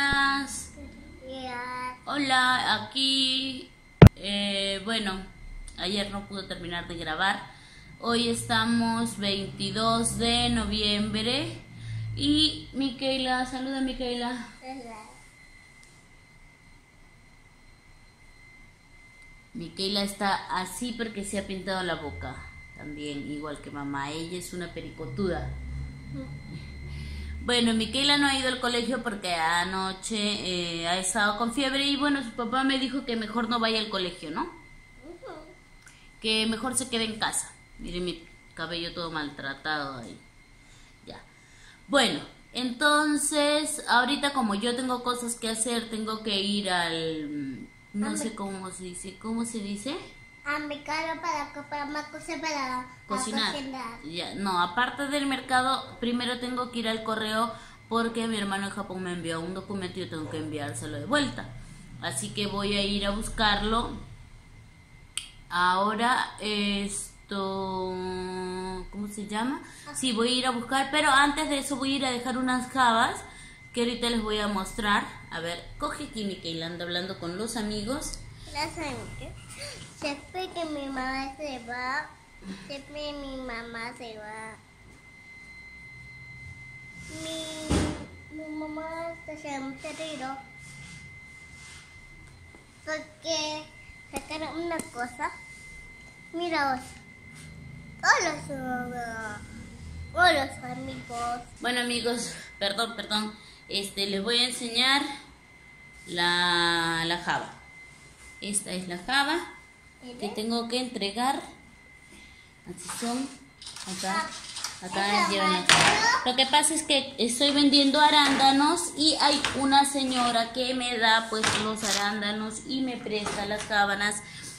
buenas. Hola, aquí. Bueno, ayer no pude terminar de grabar. Hoy estamos 22 de noviembre. Y Micaela, saluda Micaela. Micaela está así porque se ha pintado la boca. También, igual que mamá. Ella es una pericotuda. Bueno, Micaela no ha ido al colegio porque anoche ha estado con fiebre y bueno, su papá me dijo que mejor no vaya al colegio, ¿no? Que mejor se quede en casa. Miren mi cabello todo maltratado ahí. Ya. Bueno, entonces, ahorita como yo tengo cosas que hacer, tengo que ir al... No sé cómo se dice. ¿Cómo se dice? A mercado para comprar más cosas para Cocinar. Ya, no, aparte del mercado, primero tengo que ir al correo porque mi hermano en Japón me envió un documento y yo tengo que enviárselo de vuelta. Así que voy a ir a buscarlo. Ahora esto, ¿cómo se llama? Sí, voy a ir a buscar, pero antes de eso voy a ir a dejar unas jabas que ahorita les voy a mostrar. A ver, coge aquí Micaela, anda hablando con los amigos. Siempre que mi mamá se va, siempre mi mamá se va. Mi mamá está en un retiro porque sacaron una cosa. Mira vos. Hola amigos. Bueno amigos, perdón, les voy a enseñar la java. Esta es la java que tengo que entregar. Así son. Acá llevan la java. Lo que pasa es que estoy vendiendo arándanos y hay una señora que me da pues los arándanos y me presta las jabas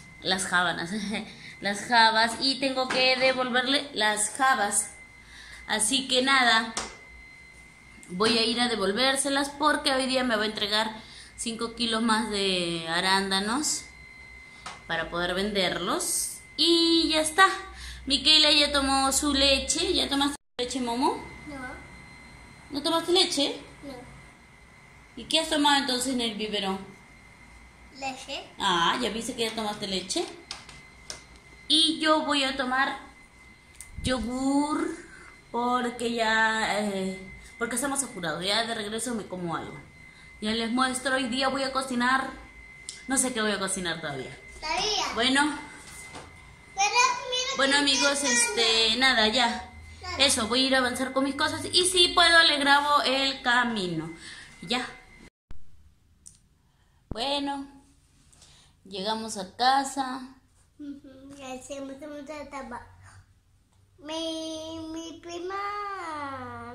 y tengo que devolverle las jabas. Así que nada, voy a ir a devolvérselas porque hoy día me va a entregar 5 kilos más de arándanos para poder venderlos. Y ya está. Micaela ya tomó su leche. ¿Ya tomaste leche, Momo? No. ¿No tomaste leche? No. ¿Y qué has tomado entonces en el biberón? Leche. Ah, ya viste que ya tomaste leche. Y yo voy a tomar yogur porque ya... porque estamos apurados. Ya de regreso me como algo. Ya les muestro. Hoy día voy a cocinar. No sé qué voy a cocinar todavía. Bueno amigos, nada, ya. Eso, voy a ir a avanzar con mis cosas. Y si puedo, le grabo el camino. Ya. Bueno, llegamos a casa. Mi prima.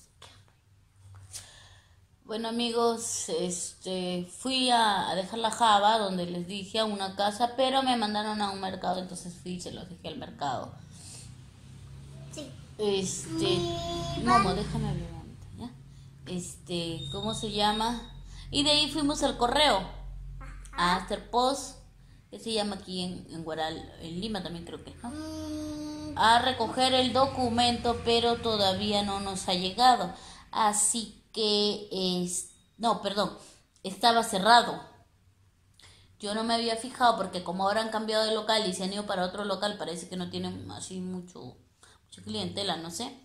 Bueno amigos, fui a dejar la java donde les dije a una casa, pero me mandaron a un mercado, entonces fui y se los dejé al mercado. Sí. Momo, déjame hablar ahorita, ¿ya? ¿Cómo se llama? Y de ahí fuimos al correo, a hacer post, que se llama aquí en Guaral, en Lima también creo que, ¿no? A recoger el documento, pero todavía no nos ha llegado, así que no, perdón, estaba cerrado. Yo no me había fijado porque como ahora han cambiado de local y se han ido para otro local, parece que no tienen así mucha clientela, no sé.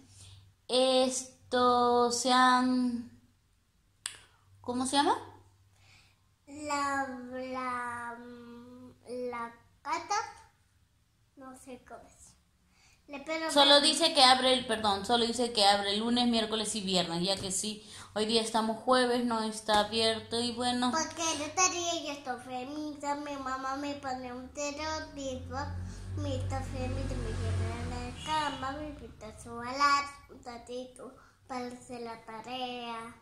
¿Cómo se llama? La cata, no sé cómo es. Solo dice que abre el lunes, miércoles y viernes, ya que sí, hoy día estamos jueves, no está abierto y bueno. Porque yo estaría yo estoy feliz, mi mamá me pone un estereotipo, me está feliz, me lleva a la cama, me quita su alar, un ratito para hacer la tarea.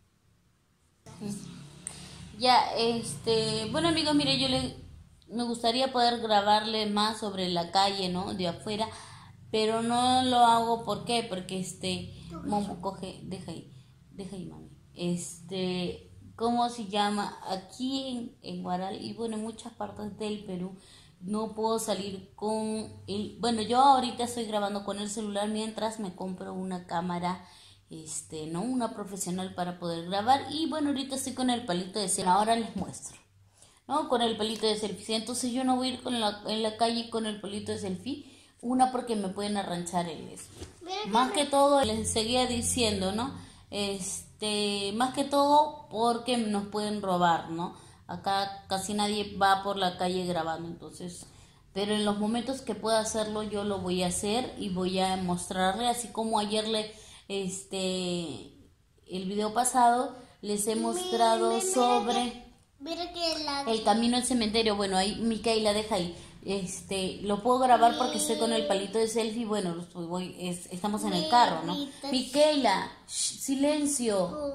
Ya, bueno amigos, mire, me gustaría poder grabarle más sobre la calle, ¿no? De afuera. Pero no lo hago, ¿por qué? Porque Momo coge, deja ahí mami. ¿Cómo se llama? Aquí en Guaral y bueno, en muchas partes del Perú no puedo salir bueno, yo ahorita estoy grabando con el celular mientras me compro una cámara ¿no? Una profesional para poder grabar. Y bueno, ahorita estoy con el palito de selfie. Ahora les muestro, ¿no? Con el palito de selfie. Entonces yo no voy a ir en la calle con el palito de selfie. Una, porque me pueden arranchar el eso. Más que todo, les seguía diciendo, ¿no? Más que todo porque nos pueden robar, ¿no? Acá casi nadie va por la calle grabando, entonces... Pero en los momentos que pueda hacerlo, yo lo voy a hacer y voy a mostrarle, así como ayer el video pasado, les he mostrado sobre el camino al cementerio. Bueno, ahí Micaela deja ahí. Lo puedo grabar porque estoy con el palito de selfie. Bueno, estamos en el carro, ¿no? Micaela, silencio.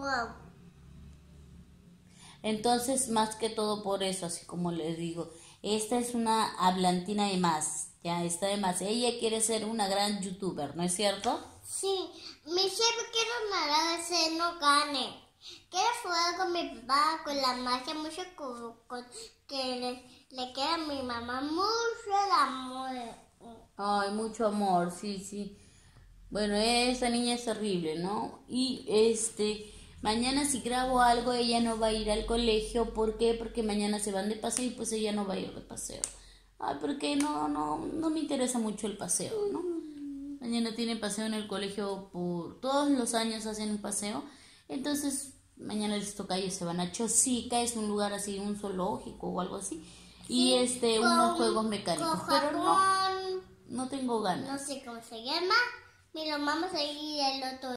Entonces, más que todo por eso, así como les digo, esta es una hablantina de más, ya está de más. Ella quiere ser una gran youtuber, ¿no es cierto? Sí, mi jefe quiero nada de ser no gane. Quiero jugar con mi papá, con la magia, mucho que le queda a mi mamá mucho el amor. Ay, mucho amor, sí. Bueno, esa niña es terrible, ¿no? Y mañana si grabo algo, ella no va a ir al colegio. ¿Por qué? Porque mañana se van de paseo y pues ella no va a ir de paseo. Ay, porque no me interesa mucho el paseo, ¿no? Mañana tienen paseo en el colegio, todos los años hacen un paseo. Entonces, mañana les toca, ellos se van a Chosica, es un lugar así, un zoológico o algo así. Y unos juegos mecánicos, pero no tengo ganas. No sé cómo se llama, pero vamos a ir al otro.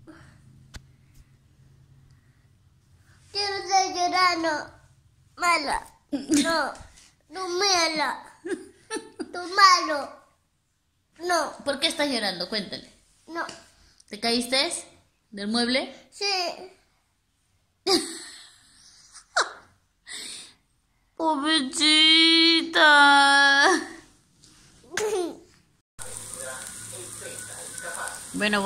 Quiero estar llorando. Mala. No. No mala. Tú malo. No. ¿Por qué estás llorando? Cuéntale. No. ¿Te caíste del mueble? Sí. Pobrecita. Bueno,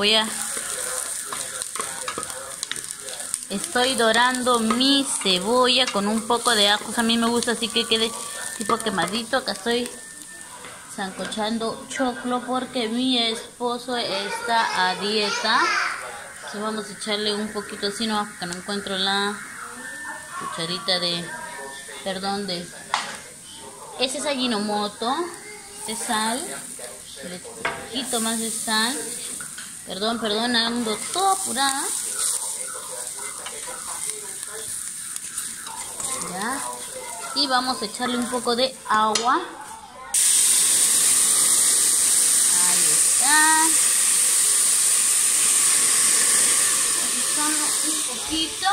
estoy dorando mi cebolla con un poco de ajo. A mí me gusta así que quede tipo quemadito. Acá estoy sancochando choclo porque mi esposo está a dieta. Entonces vamos a echarle un poquito así, no, porque no encuentro la cucharita ese es Ajinomoto, de sal, un poquito más de sal. Perdón, ando todo apurada. Ya. Y vamos a echarle un poco de agua. Ahí está. Solo un poquito.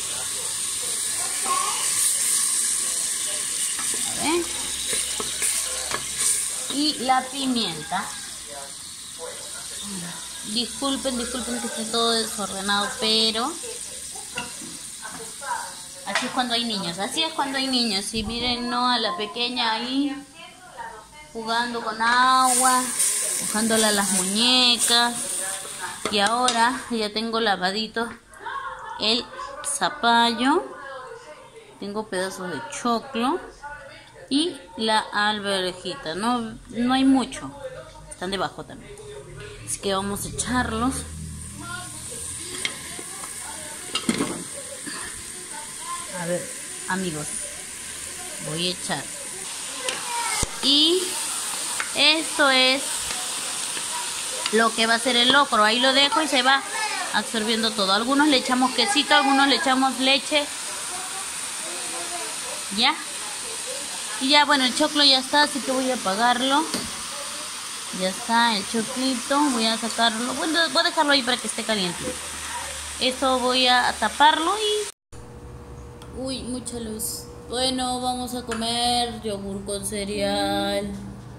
A ver. Y la pimienta. Disculpen que esté todo desordenado, pero así es cuando hay niños, Y miren, no, a la pequeña ahí jugando con agua, mojándole a las muñecas. Y ahora ya tengo lavadito el zapallo, tengo pedazos de choclo y la alverjita. No hay mucho, están debajo también. Así que vamos a echarlos. A ver, amigos, voy a echar. Y esto es lo que va a ser el locro. Ahí lo dejo y se va absorbiendo todo. Algunos le echamos quesito, algunos le echamos leche. ¿Ya? Y ya, bueno, el choclo ya está, así que voy a apagarlo. Ya está el choclito, voy a sacarlo. Bueno, voy a dejarlo ahí para que esté caliente. Esto voy a taparlo y... Uy, mucha luz. Bueno, vamos a comer yogur con cereal.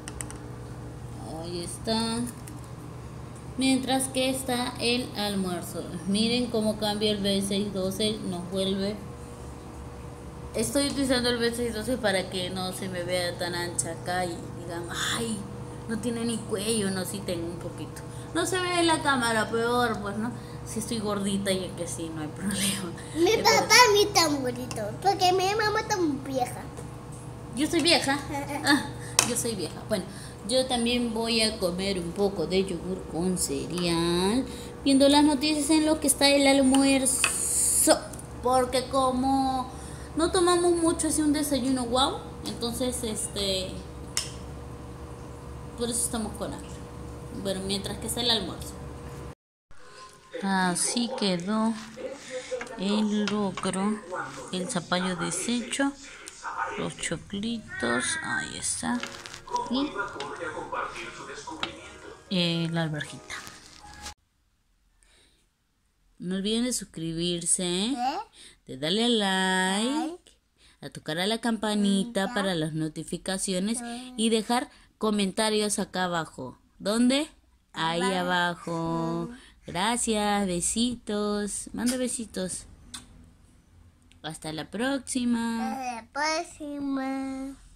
Ahí está. Mientras que está el almuerzo. Miren cómo cambia el B612. Nos vuelve. Estoy utilizando el B612 para que no se me vea tan ancha acá y digan, ay, no tiene ni cuello. No, sí tengo un poquito. No se ve en la cámara, peor, pues, ¿no? Si estoy gordita y que sí, no hay problema. Mi papá ni tan bonito, porque mi mamá está muy vieja. ¿Yo soy vieja? Yo soy vieja. Bueno, Yo también voy a comer un poco de yogur con cereal, viendo las noticias en lo que está el almuerzo, porque como no tomamos mucho así un desayuno guau, entonces por eso estamos con hambre. Bueno, mientras que está el almuerzo. Así quedó el locro, el zapallo deshecho, los choclitos, ahí está, y la alverjita. No olviden de suscribirse, de darle a like, a tocar a la campanita para las notificaciones y dejar comentarios acá abajo. ¿Dónde? Ahí abajo. Gracias, besitos. Manda besitos. Hasta la próxima. Hasta la próxima.